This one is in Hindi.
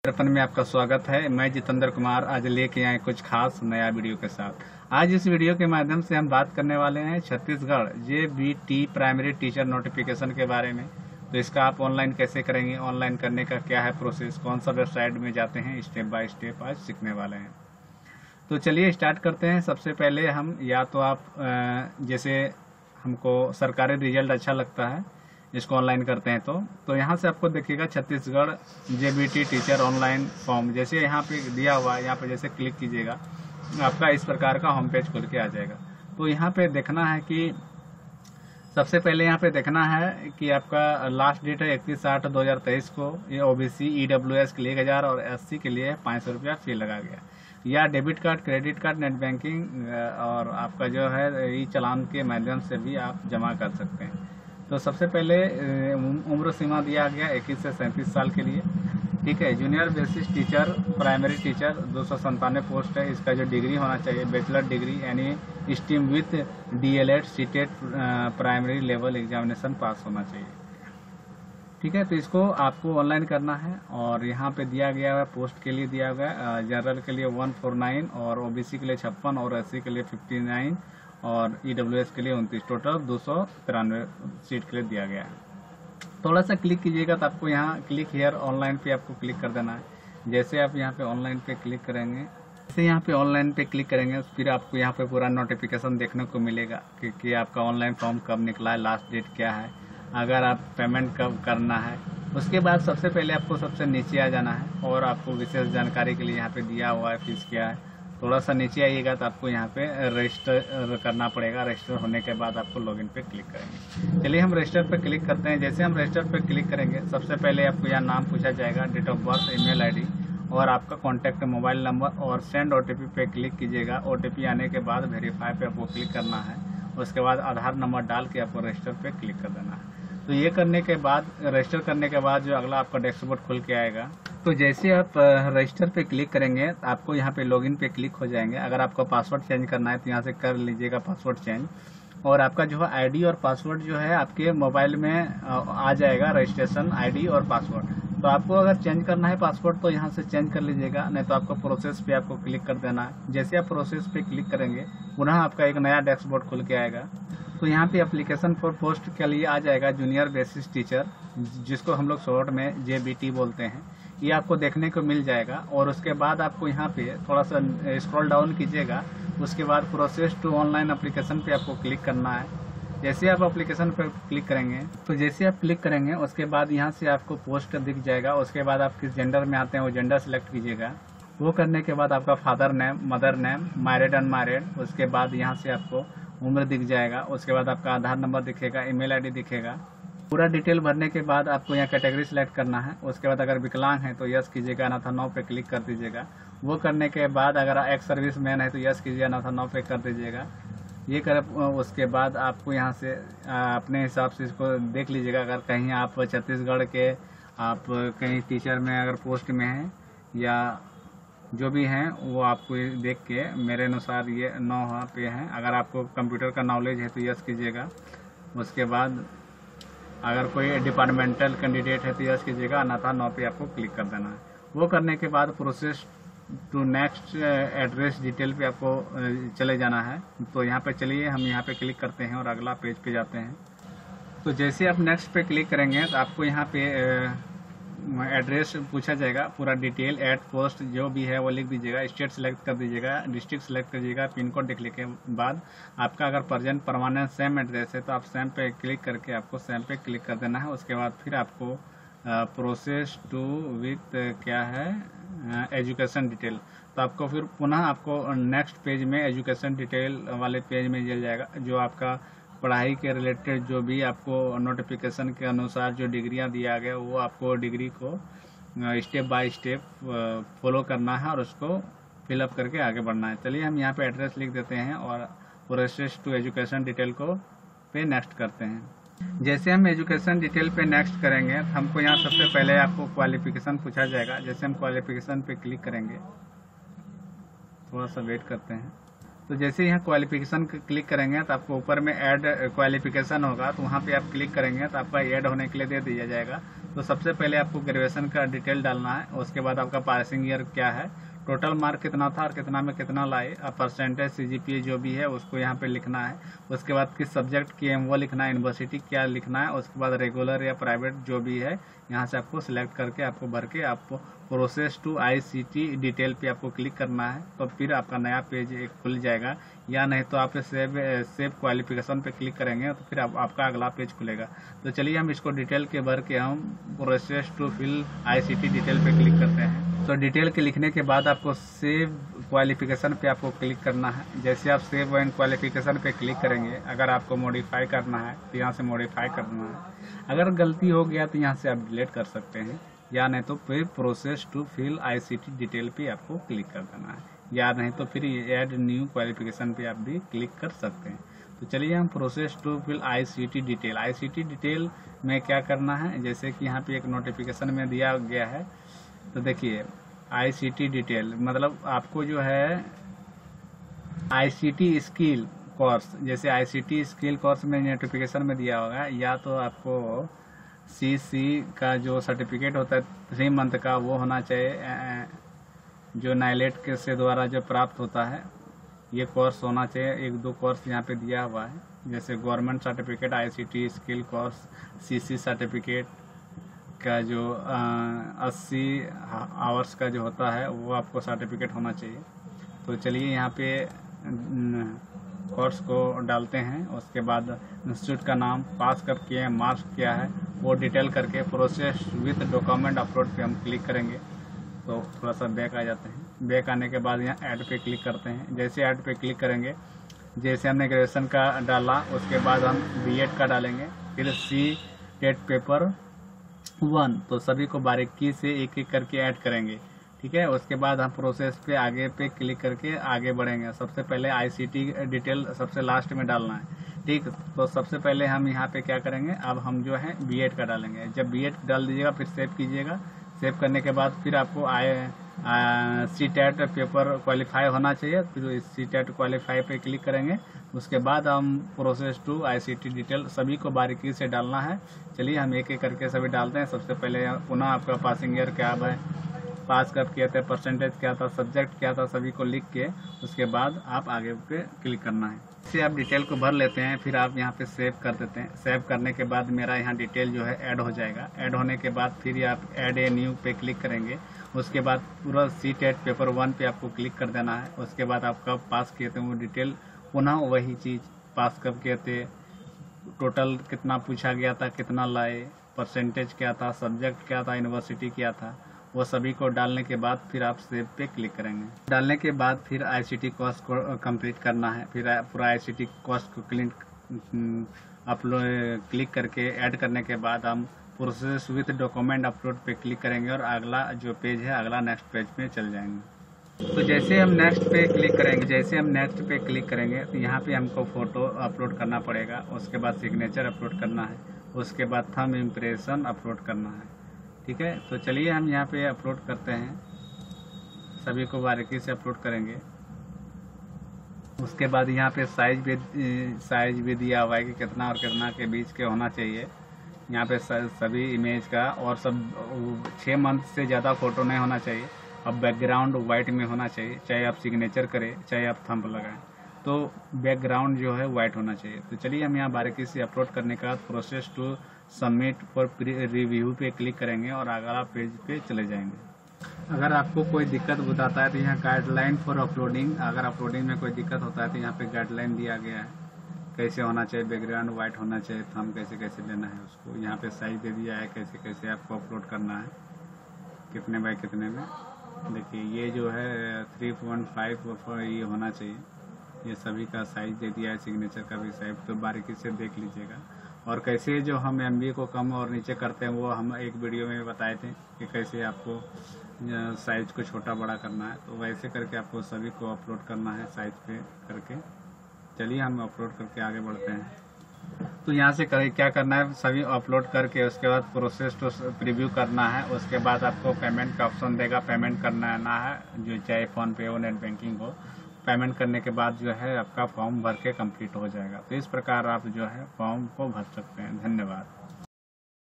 दर्पण में आपका स्वागत है। मैं जितेंद्र कुमार आज लेके आए कुछ खास नया वीडियो के साथ। आज इस वीडियो के माध्यम से हम बात करने वाले हैं Chhattisgarh JBT primary teacher notification के बारे में। तो इसका आप ऑनलाइन कैसे करेंगे, ऑनलाइन करने का क्या है प्रोसेस, कौन सा वेबसाइट में जाते हैं, स्टेप बाय स्टेप आज सीखने वाले हैं। तो चलिए स्टार्ट करते हैं। सबसे पहले हम या तो आप जैसे हमको सरकारी रिजल्ट अच्छा लगता है, इसको ऑनलाइन करते हैं तो यहाँ से आपको देखिएगा Chhattisgarh JBT teacher online form, जैसे यहाँ पे दिया हुआ है, यहाँ पे जैसे क्लिक कीजिएगा आपका इस प्रकार का होम पेज खुल के आ जाएगा। तो यहाँ पे देखना है कि सबसे पहले यहाँ पे देखना है कि आपका लास्ट डेट है 31/8/2023 को। ये OBC EWS के लिए 1000 और SC के लिए 500 रुपया फी लगा गया। या debit card, credit card, net banking और आपका जो है ई चालान के माध्यम से भी आप जमा कर सकते हैं। तो सबसे पहले उम्र सीमा दिया गया 21 से 37 साल के लिए, ठीक है। Junior basic teacher primary teacher 297 post है। इसका जो डिग्री होना चाहिए बैचलर डिग्री यानी stream with DLED CTET primary level examination pass होना चाहिए, ठीक है। तो इसको आपको ऑनलाइन करना है और यहाँ पे दिया गया है पोस्ट के लिए दिया गया है जनरल के लिए 149 और OBC के लिए 56 और SC के लिए 59 और EWS के लिए 29, टोटल 293 सीट के लिए दिया गया है। थोड़ा सा क्लिक कीजिएगा तो आपको यहाँ क्लिक हियर ऑनलाइन पे आपको क्लिक कर देना है। जैसे आप यहाँ पे ऑनलाइन पे क्लिक करेंगे, जैसे यहाँ पे ऑनलाइन पे क्लिक करेंगे फिर आपको यहाँ पे पूरा नोटिफिकेशन देखने को मिलेगा कि आपका ऑनलाइन फॉर्म कब निकला है, लास्ट डेट क्या है, अगर आप पेमेंट कब करना है। उसके बाद सबसे पहले आपको सबसे नीचे आ जाना है और आपको विशेष जानकारी के लिए यहाँ पे दिया हुआ है फीस क्या है। थोड़ा सा नीचे आइएगा तो आपको यहाँ पे रजिस्टर करना पड़ेगा। रजिस्टर होने के बाद आपको लॉगिन पे क्लिक करेंगे। चलिए हम रजिस्टर पे क्लिक करते हैं। जैसे हम रजिस्टर पे क्लिक करेंगे सबसे पहले आपको यहाँ नाम पूछा जाएगा, date of birth, email ID और आपका कॉन्टैक्ट मोबाइल नंबर और सेंड OTP पे क्लिक कीजिएगा। OTP आने के बाद वेरीफाई पे आपको क्लिक करना है। उसके बाद आधार नंबर डाल के आपको रजिस्टर पे क्लिक कर देना है। तो ये करने के बाद रजिस्टर करने के बाद जो अगला आपका डैशबोर्ड खुल के आएगा। तो जैसे आप रजिस्टर पे क्लिक करेंगे तो आपको यहाँ पे लॉगिन पे क्लिक हो जाएंगे। अगर आपको पासवर्ड चेंज करना है तो यहाँ से कर लीजिएगा पासवर्ड चेंज। और आपका जो है ID और पासवर्ड जो है आपके मोबाइल में आ जाएगा, रजिस्ट्रेशन ID और पासवर्ड। तो आपको अगर चेंज करना है पासवर्ड तो यहाँ से चेंज कर लीजिएगा, नहीं तो आपको प्रोसेस पे आपको क्लिक कर देना है। जैसे आप प्रोसेस पे क्लिक करेंगे पुनः आपका एक नया डैशबोर्ड खुल के आएगा। तो यहाँ पे एप्लीकेशन फॉर पोस्ट के लिए आ जाएगा जूनियर बेसिस टीचर, जिसको हम लोग शॉर्ट में JBT बोलते हैं। ये आपको देखने को मिल जाएगा और उसके बाद आपको यहाँ पे थोड़ा सा स्क्रॉल डाउन कीजिएगा। उसके बाद प्रोसेस टू ऑनलाइन एप्लीकेशन पे आपको क्लिक करना है। जैसे आप एप्लीकेशन पर क्लिक करेंगे तो जैसे आप क्लिक करेंगे उसके बाद यहाँ से आपको पोस्ट दिख जाएगा। उसके बाद आप किस जेंडर में आते हैं वो जेंडर सेलेक्ट कीजिएगा। वो करने के बाद आपका father name, mother name, married unmarried, उसके बाद यहाँ से आपको उम्र दिख जाएगा। उसके बाद आपका आधार नंबर दिखेगा, ईमेल ID दिखेगा। पूरा डिटेल भरने के बाद आपको यहाँ कैटेगरी सिलेक्ट करना है। उसके बाद अगर विकलांग है तो यस कीजिएगा, अन्यथा नो पे क्लिक कर दीजिएगा। वो करने के बाद अगर एक्स सर्विस मैन है तो यस कीजिए, अन्यथा नो पे कर दीजिएगा। ये कर उसके बाद आपको यहाँ से अपने हिसाब से इसको देख लीजिएगा। अगर कहीं आप छत्तीसगढ़ के आप कहीं टीचर में अगर पोस्ट में हैं या जो भी हैं वो आपको देख के मेरे अनुसार ये 9 पे हैं। अगर आपको कंप्यूटर का नॉलेज है तो यस कीजिएगा। उसके बाद अगर कोई डिपार्टमेंटल कैंडिडेट है तो यस कीजिएगा, अन्यथा 9 पे आपको क्लिक कर देना है। वो करने के बाद process to next address detail पे आपको चले जाना है। तो यहाँ पे चलिए हम यहाँ पे क्लिक करते हैं और अगला पेज पे जाते हैं। तो जैसे आप नेक्स्ट पे क्लिक करेंगे तो आपको यहाँ पे एड्रेस पूछा जाएगा, पूरा डिटेल एड पोस्ट जो भी है वो लिख दीजिएगा। स्टेट सेलेक्ट कर दीजिएगा, डिस्ट्रिक्ट सेलेक्ट कर दीजिएगा, पिन कोड लिखने के बाद आपका अगर प्रेजेंट परमानेंट सेम एड्रेस है तो आप सेम पे क्लिक करके आपको सेम पे क्लिक कर देना है। उसके बाद फिर आपको प्रोसेस टू विथ क्या है एजुकेशन डिटेल, तो आपको फिर पुनः आपको नेक्स्ट पेज में एजुकेशन डिटेल वाले पेज में मिल जाएगा। जो आपका पढ़ाई के रिलेटेड जो भी आपको नोटिफिकेशन के अनुसार जो डिग्रियां दिया गया वो आपको डिग्री को स्टेप बाय स्टेप फॉलो करना है और उसको फिलअप करके आगे बढ़ना है। चलिए हम यहाँ पे एड्रेस लिख देते हैं और प्रोसेस टू एजुकेशन डिटेल को पे नेक्स्ट करते हैं। जैसे हम एजुकेशन डिटेल पे नेक्स्ट करेंगे तो हमको यहाँ सबसे पहले आपको क्वालिफिकेशन पूछा जाएगा। जैसे हम क्वालिफिकेशन पे क्लिक करेंगे, थोड़ा सा वेट करते हैं। तो जैसे यहाँ क्वालिफिकेशन क्लिक करेंगे तो आपको ऊपर में ऐड क्वालिफिकेशन होगा, तो वहाँ पे आप क्लिक करेंगे तो आपका ऐड होने के लिए दे दिया जाएगा। तो सबसे पहले आपको ग्रेजुएशन का डिटेल डालना है, उसके बाद आपका पासिंग ईयर क्या है, टोटल मार्क कितना था और कितना में कितना लाए, परसेंटेज CGPA जो भी है उसको यहाँ पे लिखना है। उसके बाद किस सब्जेक्ट की है वो लिखना है, यूनिवर्सिटी क्या लिखना है। उसके बाद रेगुलर या प्राइवेट जो भी है यहाँ से आपको सिलेक्ट करके आपको भर के आपको प्रोसेस टू ICT डिटेल पे आपको क्लिक करना है। तो फिर आपका नया पेज एक खुल जाएगा, या नहीं तो आप सेव क्वालिफिकेशन पे क्लिक करेंगे तो फिर आपका अगला पेज खुलेगा। तो चलिए हम इसको डिटेल के भर के हम process to fill ICT detail पे क्लिक करते हैं। तो डिटेल के लिखने के बाद आपको सेव क्वालिफिकेशन पे आपको क्लिक करना है। जैसे आप सेव एंड क्वालिफिकेशन पे क्लिक करेंगे, अगर आपको मॉडिफाई करना है तो यहाँ से मॉडिफाई करना है। अगर गलती हो गया तो यहाँ से आप डिलीट कर सकते हैं, या नहीं तो फिर process to fill ICT detail पे आपको क्लिक कर देना है, या नहीं तो फिर ऐड न्यू क्वालिफिकेशन पे आप भी क्लिक कर सकते हैं। तो चलिए हम process to fill ICT detail में क्या करना है, जैसे कि यहाँ पे एक नोटिफिकेशन में दिया गया है। तो देखिए ICT डिटेल मतलब आपको जो है ICT स्किल कोर्स, जैसे ICT स्किल कोर्स में नोटिफिकेशन में दिया होगा, या तो आपको CC का जो सर्टिफिकेट होता है 3 मंथ का वो होना चाहिए, जो नाइलेट के से द्वारा जो प्राप्त होता है ये कोर्स होना चाहिए। 1-2 कोर्स यहाँ पे दिया हुआ है, जैसे government certificate, ICT skill course, CC certificate का जो 80 आवर्स का जो होता है वो आपको सर्टिफिकेट होना चाहिए। तो चलिए यहाँ पे कोर्स को डालते हैं। उसके बाद इंस्टीट्यूट का नाम, पास कब किए हैं, मार्क्स क्या है वो डिटेल करके प्रोसेस विथ डॉक्यूमेंट अपलोड पे हम क्लिक करेंगे। तो थोड़ा सा बैक आ जाते हैं। बैक आने के बाद यहाँ ऐड पे क्लिक करते हैं। जैसे ऐड पे क्लिक करेंगे, जैसे हमने ग्रेजुएशन का डाला उसके बाद हम B.Ed का डालेंगे, फिर CTET पेपर 1, तो सभी को बारीकी से एक एक करके ऐड करेंगे, ठीक है। उसके बाद हम प्रोसेस पे आगे पे क्लिक करके आगे बढ़ेंगे। सबसे पहले ICT डिटेल सबसे लास्ट में डालना है, ठीक। तो सबसे पहले हम यहाँ पे क्या करेंगे, अब हम जो है B.Ed का डालेंगे। जब B.Ed डाल दीजिएगा फिर सेव कीजिएगा। सेव करने के बाद फिर आपको CTET पेपर क्वालिफाई होना चाहिए, फिर CTET क्वालिफाई पे क्लिक करेंगे। उसके बाद हम प्रोसेस टू ICT डिटेल सभी को बारीकी से डालना है। चलिए हम एक एक करके सभी डालते हैं। सबसे पहले पुनः आपका पासिंग ईयर क्या है, पास कब किया था, परसेंटेज क्या था, सब्जेक्ट क्या था, सभी को लिख के उसके बाद आप आगे पे क्लिक करना है। इससे आप डिटेल को भर लेते हैं, फिर आप यहाँ पे सेव कर देते हैं। सेव करने के बाद मेरा यहाँ डिटेल जो है ऐड हो जाएगा। ऐड होने के बाद फिर आप ऐड ए न्यू पे क्लिक करेंगे। उसके बाद पूरा CTET पेपर 1 पे आपको क्लिक कर देना है। उसके बाद आप कब पास किए थे वो डिटेल, पुनः वही चीज़, पास कब किए थे, टोटल कितना पूछा गया था, कितना लाए, परसेंटेज क्या था, सब्जेक्ट क्या था, यूनिवर्सिटी क्या था, वो सभी को डालने के बाद फिर आप सेव पे क्लिक करेंगे। डालने के बाद फिर ICT कोर्स को कंप्लीट करना है। फिर पूरा ICT कोर्स को क्लिक करके ऐड करने के बाद हम प्रोसेस विथ डॉक्यूमेंट अपलोड पे क्लिक करेंगे और अगला जो पेज है अगला नेक्स्ट पेज पे चल जाएंगे। तो जैसे हम नेक्स्ट पे क्लिक करेंगे तो यहाँ पे हमको फ़ोटो अपलोड करना पड़ेगा। उसके बाद सिग्नेचर अपलोड करना है। उसके बाद थंब इम्प्रेशन अपलोड करना है, ठीक है। तो चलिए हम यहाँ पे अपलोड करते हैं, सभी को बारीकी से अपलोड करेंगे। उसके बाद यहाँ पे साइज भी दिया हुआ है कि कितना और कितना के बीच के होना चाहिए। यहाँ पे सभी इमेज का और सब 6 मंथ से ज़्यादा फ़ोटो नहीं होना चाहिए। अब बैकग्राउंड वाइट में होना चाहिए, चाहे आप सिग्नेचर करें चाहे आप थंब लगाएं, तो बैकग्राउंड जो है वाइट होना चाहिए। तो चलिए हम यहाँ बारीकी से अपलोड करने के बाद process to submit for review पे क्लिक करेंगे और अगला पेज पे चले जाएंगे। अगर आपको कोई दिक्कत बताता है तो यहाँ गाइडलाइन फॉर अपलोडिंग, अगर अपलोडिंग में कोई दिक्कत होता है तो यहाँ पे गाइडलाइन दिया गया है, कैसे होना चाहिए, बैकग्राउंड वाइट होना चाहिए, थंब कैसे लेना है उसको। यहाँ पे साइज दे दिया है कैसे आपको अपलोड करना है, कितने बाय कितने में। देखिए ये जो है 3.5 ये होना चाहिए, ये सभी का साइज दे दिया है, सिग्नेचर का भी साइज, तो बारीकी से देख लीजिएगा। और कैसे जो हम MB को कम और नीचे करते हैं वो हम एक वीडियो में बताए थे कि कैसे आपको साइज को छोटा बड़ा करना है, तो वैसे करके आपको सभी को अपलोड करना है साइज पे करके। चलिए हम अपलोड करके आगे बढ़ते हैं। तो यहाँ से क्या करना है, सभी अपलोड करके उसके बाद प्रोसेस टू प्रीव्यू करना है। उसके बाद आपको पेमेंट का ऑप्शन देगा, पेमेंट करना है जो चाहे फ़ोन पे हो, नेट बैंकिंग हो। पेमेंट करने के बाद जो है आपका फॉर्म भर के कंप्लीट हो जाएगा। तो इस प्रकार आप जो है फॉर्म को भर सकते हैं। धन्यवाद।